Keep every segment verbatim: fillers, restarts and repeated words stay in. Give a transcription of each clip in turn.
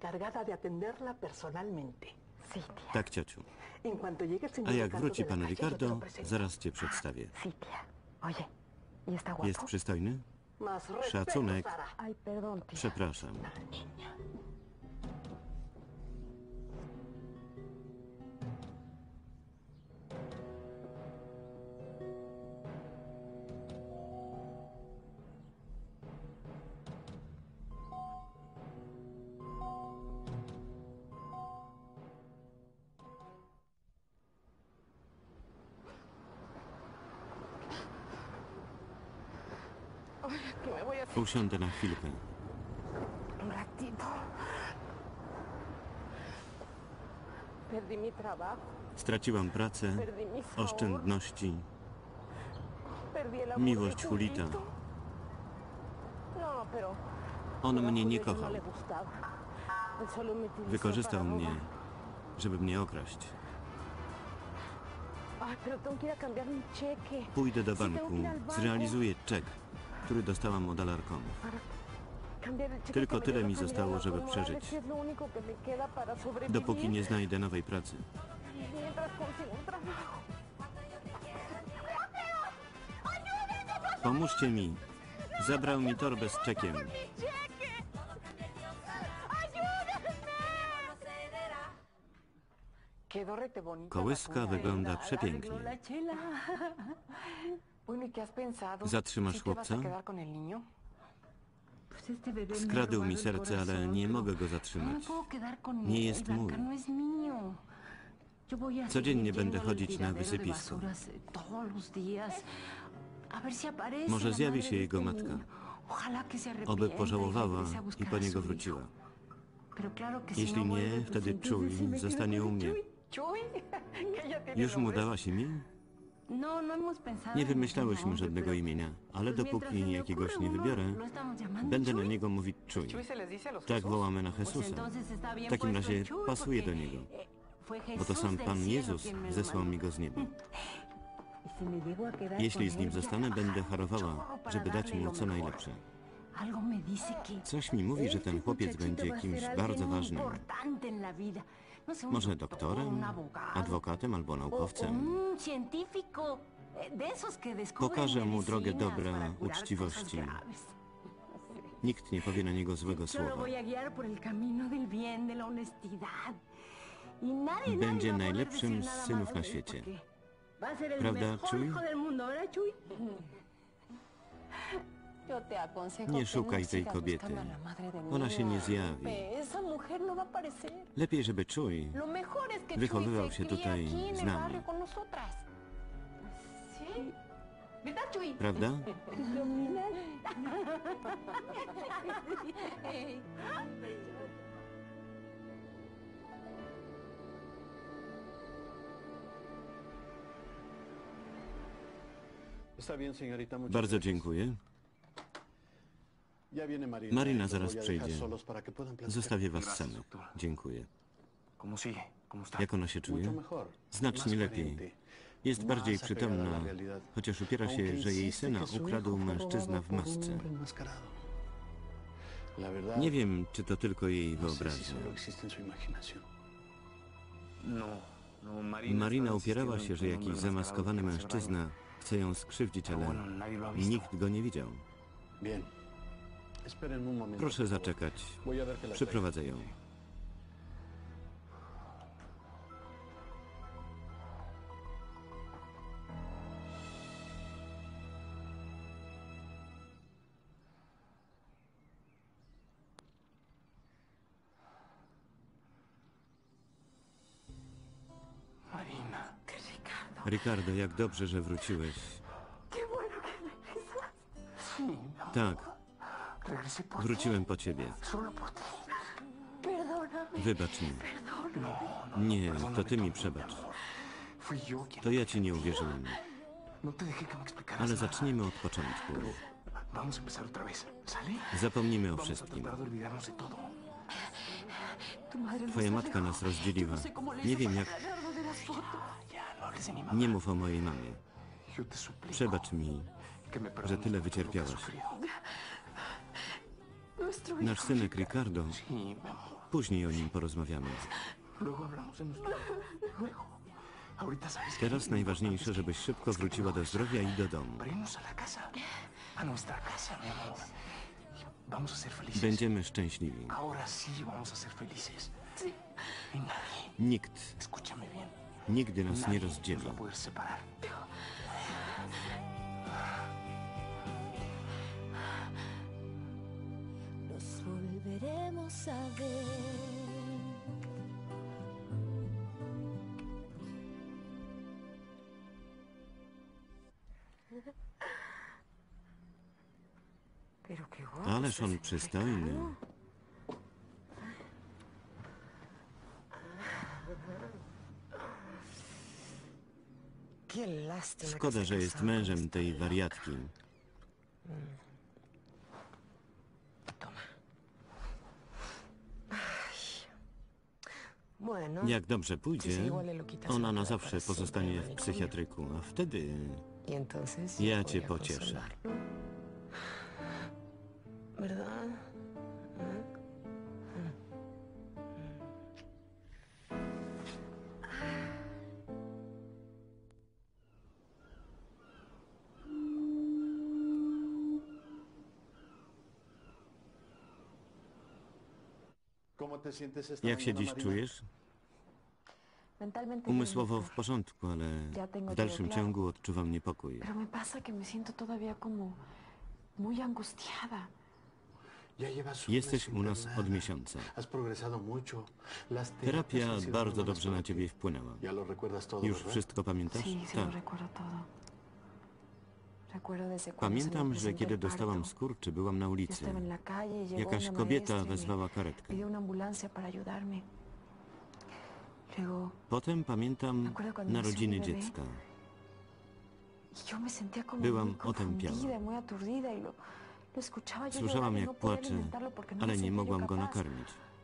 encargada de atenderla personalmente. Sí, tía. Tak, ciociu. En cuanto llegue el señor A jak Ricardo wróci de la pan calle, yo te lo Ricardo, presento. zaraz cię przedstawię. Sí, tía. Oye, ¿y está guapo? Jest przystojny? Más respeto, Szacunek. Sara. Ay, perdón, tía. Przepraszam. Que me voy a... Usiądę na chwilkę. Un ratito. Perdí mi trabajo, Straciłam pracę, perdí mis ahorros, oszczędności, perdí el amor miłość de Julita. Julito. No, pero... On pero a mnie nie Julio yo kochał. No le gustaba. Él solo me utilizó Wykorzystał para mnie, robar. żeby mnie okraść. Ay, pero tengo que ir a cambiar mi cheque. Pójdę do Sí, tengo banku, que ir al banco zrealizuję czek, który dostałam od Alarconów. para cambiar el cheque Tylko que me tyle dio mi la familia zostało, żeby Alarcón Morales, przeżyć. que es lo único que me queda para sobrevivir. Dopóki nie znajdę nowej pracy. Mientras consigo un trabajo. Pomóżcie mi. Zabrał mi torbę z czekiem. Quedó rete bonita Kołyska la tuya, wygląda ¿eh? przepięknie. La Chela. Bueno, ¿y qué has pensado? Zatrzymasz ¿Sí te vas a chłopca? quedar con el niño? Pues este bebé me ha Skradł robado mi el serce, ale corazón, nie pero mogę go no me zatrzymać. puedo quedar con Nie él. jest Blanca mój. no es mío. Yo voy a Codziennie seguir będę yendo al chodzić na tiradero de wysypisko. basuras, eh, todos los días. A ver si aparece Może la zjawi madre się de jego este matka. niño. Ojalá que se Oby arrepienta y pożałowała regrese a i buscar po a niego su wróciła. hijo. Pero claro que si Jeśli no nie, vuelve, pues wtedy entonces Czuj sí me quedo zostanie con u mnie. Chuy. Chuy, que ella tiene Już mu nombre. dałaś imię? No, no hemos pensado Nie en wymyślałyśmy ningún żadnego nombre, imienia, ale pero mientras se dopóki me jakiegoś ocurre nie uno, wybiorę, lo estamos llamando będę na Chuy. niego mówić Czuj. Chuy se les dice a los Tak Jesús. wołamy na Pues Jezusa. entonces está bien W takim puesto razie el Chuy, pasuje do porque, niego, eh, fue bo to Jesús sam del Pan cielo Jezus quien me lo zesłał mandó. mi go z nieba. Y si me llego a quedar Jeśli con z nim él, zostanę, ya będę trabajaré harowała, chorro para żeby dać darle mu lo co mejor. najlepsze. Algo me dice que Coś mi mówi, że ten este chłopiec muchachito będzie va a kimś ser bardzo alguien ważnym. importante en la vida. No sé, un Może doctor, doktorem, un abogado, adwokatem albo o, o naukowcem. un científico, eh, de esos que descubren Pokażę mu drogę medicinas dobra, para curar uczciwości. cosas graves. Nikt nie powie na niego złego Yo lo słowa. voy a guiar por el camino del bien, de la honestidad. Y nadie, Będzie nadie va a poder najlepszym decir z nada synów malo na de él, świecie. porque va a ser el Prawda, mejor Chuy? hijo del mundo, ¿verdad, Chuy? Yo te aconsejo Nie que szukaj no tej sigas kobiety. buscando a la madre de Ona się nie niño. zjawi. Ve, esa mujer no va a aparecer. Lepiej, żeby Czuj Lo mejor es que wychowywał Chuy se się cría tutaj aquí en z el nami. barrio con nosotras. Sí. ¿Verdad, Chuy? Prawda? Bardzo dziękuję. Marina zaraz przyjdzie. Zostawię was samych. Dziękuję. Jak ona się czuje? Znacznie lepiej. Jest bardziej przytomna, chociaż upiera się, że jej syna ukradł mężczyzna w masce. Nie wiem, czy to tylko jej wyobraźnia. Marina upierała się, że jakiś zamaskowany mężczyzna chce ją skrzywdzić, ale nikt go nie widział. Proszę zaczekać. Przyprowadzę ją. Ricardo, jak dobrze, że wróciłeś. Tak, wróciłem po ciebie. Wybacz mi. Nie, to ty mi przebacz. To ja ci nie uwierzyłem. Ale zacznijmy od początku. Zapomnijmy o wszystkim. Twoja matka nas rozdzieliła. Nie wiem jak... Nie mów o mojej mamie. Przebacz mi, że tyle wycierpiałaś. Nasz synek Ricardo Później o nim porozmawiamy. Teraz najważniejsze, żebyś szybko wróciła do zdrowia i do domu. Będziemy szczęśliwi. Nikt nigdy nas nie rozdzieli. Nos volveremos a ver. Ależ on przystojny. Szkoda, że jest mężem tej wariatki. Jak dobrze pójdzie, ona na zawsze pozostanie w psychiatryku, a wtedy ja cię pocieszę. Jak się dziś czujesz? Umysłowo w porządku, ale w dalszym ciągu odczuwam niepokój. Pero me pasa que me siento todavía como muy angustiada. Jesteś u nas od miesiąca. Terapia bardzo dobrze na ciebie wpłynęła. Już wszystko pamiętasz? Tak. Pamiętam, że kiedy dostałam skurczy, byłam na ulicy. Jakaś kobieta wezwała karetkę. Potem pamiętam narodziny dziecka. Byłam otępiała. Słyszałam, jak płacze, ale nie mogłam go nakarmić.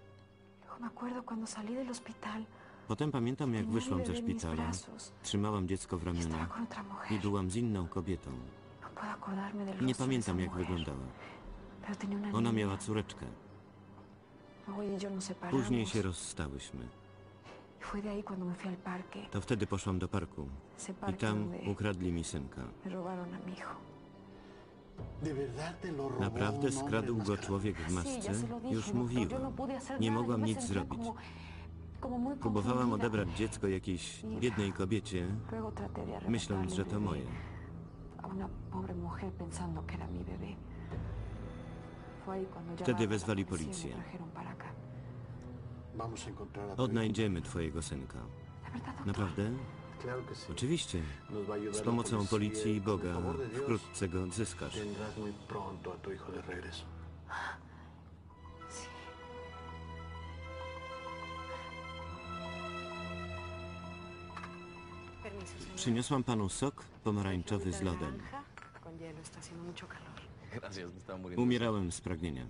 Potem pamiętam, jak wyszłam ze szpitala, trzymałam dziecko w ramionach i byłam z inną kobietą. Nie pamiętam, jak wyglądała. Ona miała córeczkę. Później się rozstałyśmy. To wtedy poszłam do parku i tam ukradli mi synka. Naprawdę skradł go człowiek w masce? Już mówiłam. Nie mogłam nic zrobić. Próbowałam odebrać dziecko jakiejś biednej kobiecie, myśląc, że to moje. Wtedy wezwali policję. Odnajdziemy twojego synka. Naprawdę? Oczywiście. Z pomocą policji i Boga wkrótce go odzyskasz. Przyniosłam panu sok pomarańczowy z lodem. Umierałem z pragnienia.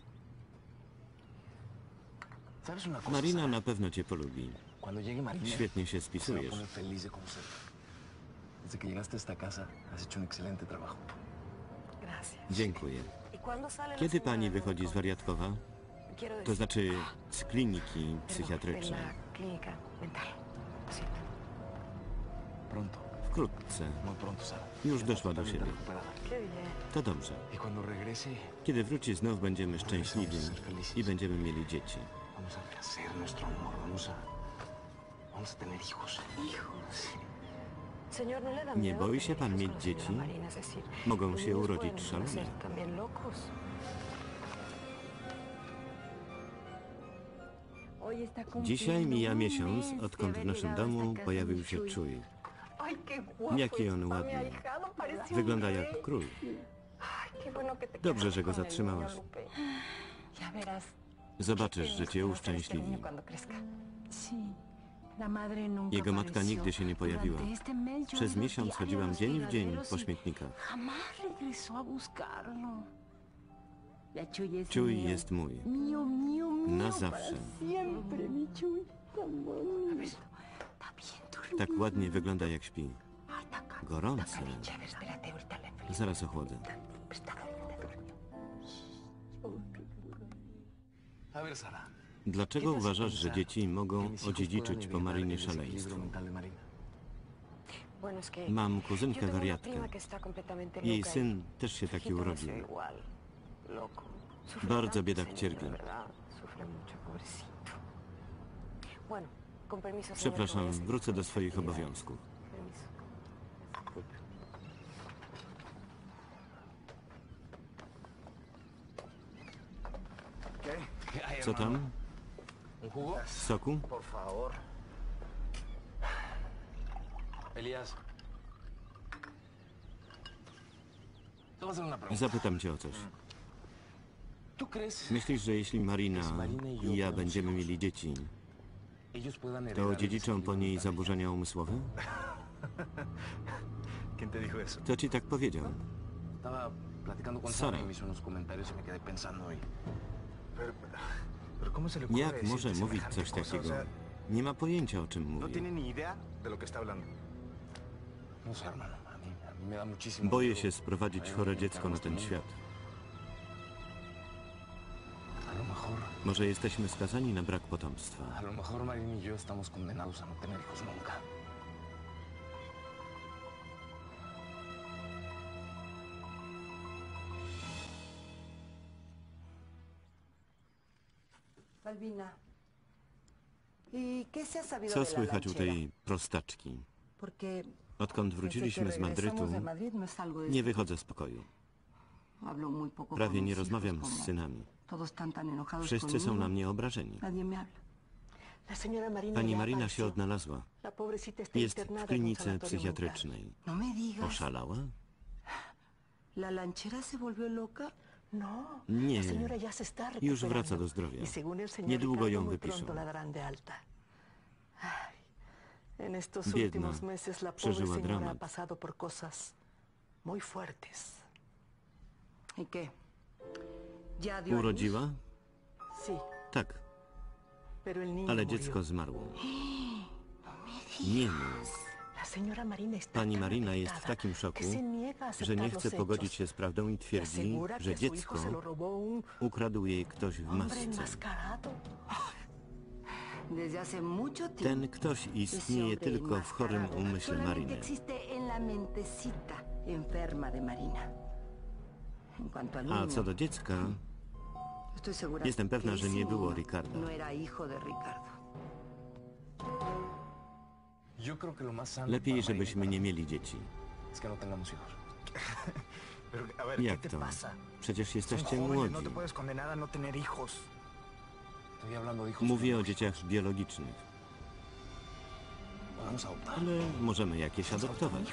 Marina na pewno cię polubi. Świetnie się spisujesz. Dziękuję. Kiedy pani wychodzi z wariatkowa? To znaczy z kliniki psychiatrycznej. Wkrótce. Już doszła do siebie. To dobrze. Kiedy wróci, znów będziemy szczęśliwi i będziemy mieli dzieci. Nie boi się pan mieć dzieci? Mogą się urodzić szalone. Dzisiaj mija miesiąc, odkąd w naszym domu pojawił się Chuy. Jaki on ładny. Wygląda jak król. Dobrze, że go zatrzymałaś. Zobaczysz, że cię uszczęśliwi. Jego matka nigdy się nie pojawiła. Przez miesiąc chodziłam dzień w dzień po śmietnikach. Chuy jest mój. Na zawsze. Tak ładnie wygląda, jak śpi. Gorące. Zaraz ochłodzę. A ver, Sara, Dlaczego uważasz, że dzieci mogą odziedziczyć po Marinie szaleństwo? Mam kuzynkę wariatkę. Jej syn też się taki urodził. Bardzo biedak cierpi. Przepraszam, wrócę do swoich obowiązków. Co tam? Soku? Zapytam cię o coś. Myślisz, że jeśli Marina i ja będziemy mieli dzieci, to odziedziczą po niej zaburzenia umysłowe? Kto ci tak powiedział? Sara. Jak może mówić coś takiego? Nie ma pojęcia, o czym mówi. Boję się sprowadzić chore dziecko na ten świat. Może jesteśmy skazani na brak potomstwa. Co słychać u tej prostaczki? Odkąd wróciliśmy z Madrytu, nie wychodzę z pokoju. Prawie nie rozmawiam z synami. Wszyscy są na mnie obrażeni. Pani Marina się odnalazła. Jest w klinice psychiatrycznej. Oszalała? Nie, już wraca do zdrowia. Niedługo ją wypiszą. Biedna, przeżyła dramat. Urodziła? Tak, ale dziecko zmarło. Nie mów. Pani Marina jest w takim szoku, że nie chce pogodzić się z prawdą i twierdzi, że dziecko ukradł jej ktoś w masce. Ten ktoś istnieje tylko w chorym umyśle Mariny. A co do dziecka, jestem pewna, że nie było Ricardo. Lepiej, żebyśmy nie mieli dzieci. Jak to? Przecież jesteście młodzi. Mówię o dzieciach biologicznych. Ale możemy jakieś adoptować.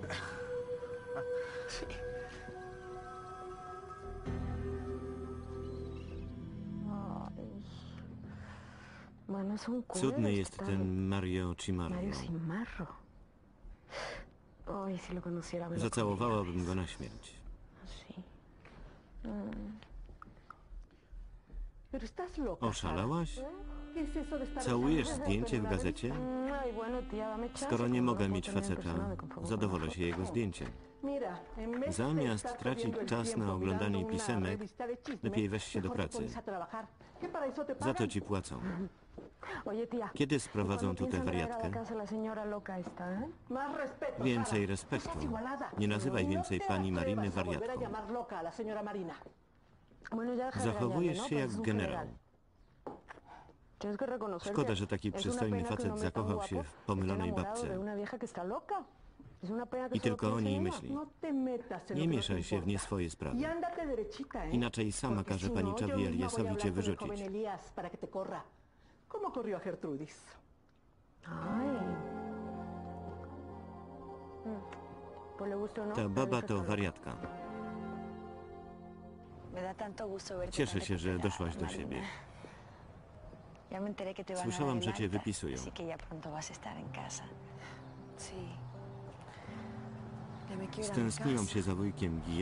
Cudny jest ten Mario Cimarro. Zacałowałabym go na śmierć. Oszalałaś? Całujesz zdjęcie w gazecie? Skoro nie mogę mieć faceta, zadowolę się jego zdjęciem. Zamiast tracić czas na oglądanie pisemek, lepiej weź się do pracy. Za to ci płacą. Kiedy sprowadzą tu tę wariatkę? Więcej respektu. Nie nazywaj więcej pani Mariny wariatką. Zachowujesz się jak generał. Szkoda, że taki przystojny facet zakochał się w pomylonej babce. I tylko o niej myśli. Nie mieszaj się w nie swoje sprawy. Inaczej sama każe paniczowi Eliasowi cię wyrzucić. Ta baba to wariatka. Cieszę się, że doszłaś do siebie. Słyszałam, że cię wypisują. Stęskniłam się za wujkiem Guillermo.